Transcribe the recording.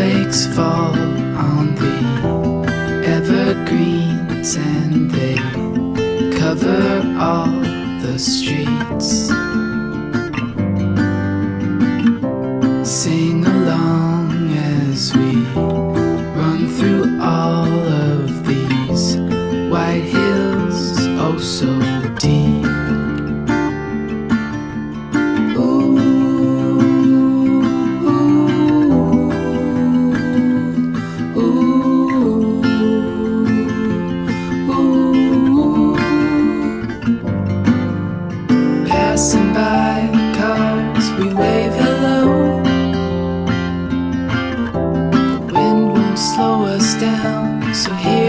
Snowflakes fall on the evergreens and they cover all the streets. Sing along as we run through all of these white hills, oh so deep. Passing by the cars, we wave hello. The wind won't slow us down, so here